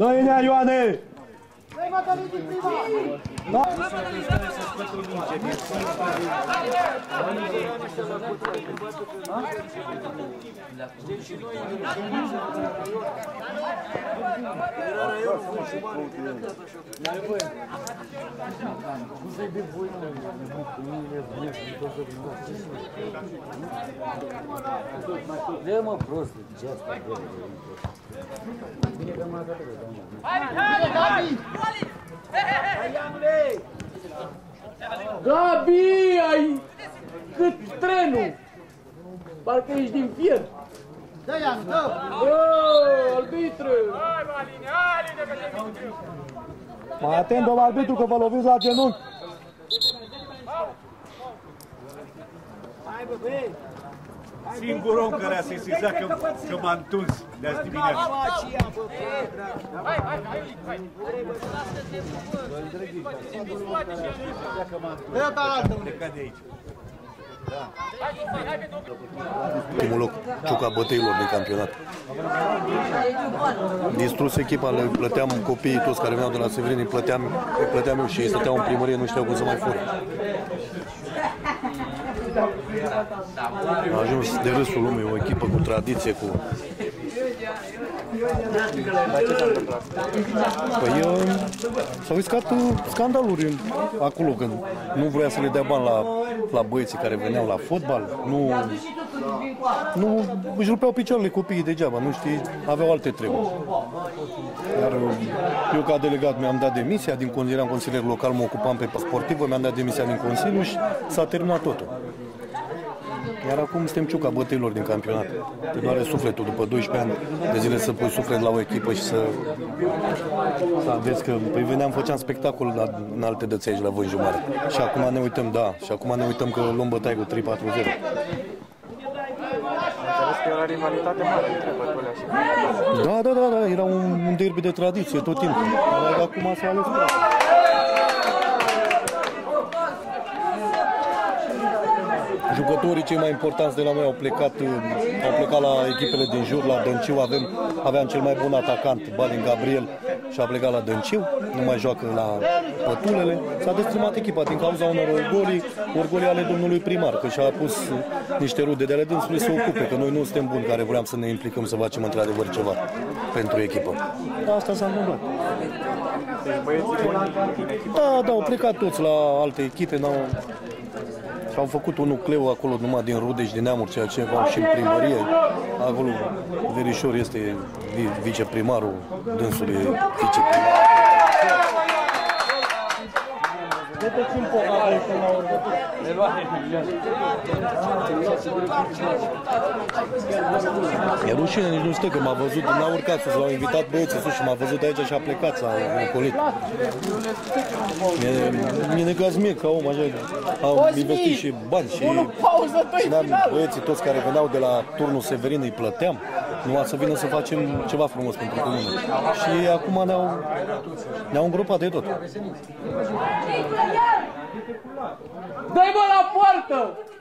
Dă-i-nea, Ioane! Da. Dă-mă prost, ce asta? Bine că m-a dat. Hai! Gabi, ai cât trenul! Parcă ești din fier! Dă, Ian, dă! Arbitru! Hai, mă, Aline, Aline, că te mintiu! Mai atent, domnul arbitru, că vă loviți la genunchi! Hai, bă, băi! Singurul om care a sesizat că m-a întuns de azi dimineață. Hai, hai! Dă-o pe altă! Plecat de aici. Primul loc, ciuca bătăilor din campionat. Distrus echipa, le plăteam copiii toți care veneau de la Severin, îi plăteam eu și ei stăteau în primărie, nu știau cum să mai fură. A ajuns de râsul lumii, o echipă cu tradiție, cu... Păi s-au riscat scandaluri acolo, când nu vrea să le dea bani la băieții care veneau la fotbal, nu își rupeau picioarele copiii degeaba, nu știi, aveau alte treburi. Iar eu ca delegat mi-am dat demisia, eram consilier local, mă ocupam pe sportivă, mi-am dat demisia din Consiliu și s-a terminat totul. Iar acum suntem ciuca bătăilor din campionat. Te doare sufletul după 12 ani de zile să pui suflet la o echipă și să vezi că păi veneam, făceam spectacol în alte dăței aici la Vânju Mare. Și acum ne uităm, da, și acum ne uităm că luăm bătaie cu 3-4-0. Înțeles că era rivalitate mare între bătăile așa. Da, era un derby de tradiție tot timpul. Dar acum s-a ales. Jucătorii cei mai importanți de la noi au plecat la echipele din jur, la Dănciu. Aveam cel mai bun atacant, Balin Gabriel, și a plecat la Dănciu. Nu mai joacă la Pătulele. S-a destrimat echipa din cauza unor orgolii ale domnului primar, că și-a pus niște rude de ale dânsului să ocupe, că noi nu suntem buni care vreau să ne implicăm să facem într-adevăr ceva pentru echipă. Asta s-a întâmplat. Da, au plecat toți la alte echipe, și au făcut un nucleu acolo numai din rude și din neamuri, ceea ce au și în primărie. Acolo Verișor este viceprimarul, dânsul e viceprimar. E rușine, nici nu stă, că m-a văzut, n-a urcat sus, l-au invitat băieții sus și m-a văzut aici și a plecat, s-a ocolit. Mi-e necaz mie ca om, așa, am investit și bani și băieții toți care veneau de la turnul Severin îi plăteam, numai să vină să facem ceva frumos pentru comune. Și acum ne-au îngropat de tot. Dă-i mă la poartă!